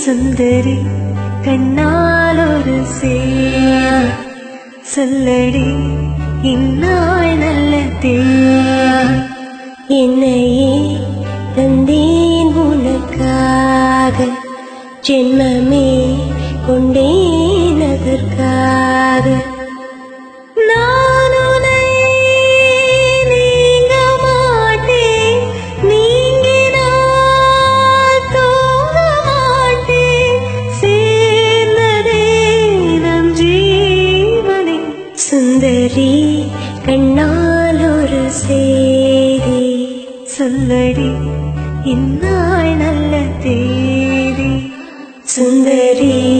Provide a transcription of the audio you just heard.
சுந்தரி கண்ணால் ஒரு சேரி சொல்லடி இந்நாள் நல்ல தேதி என்னையே தந்தேன் உனக்காக ஜென்மமே கொண்டேன் அதற்காக நான் உன்னை நீங்க மாட்டேன் நீங்கினால் தூங்க மாட்டேன் சேர்ந்ததே நம் ஜீவனே சுந்தரி கண்ணால் ஒரு சேதி சொல்லடி இந்நாள் நல்ல தேதி சுந்தரி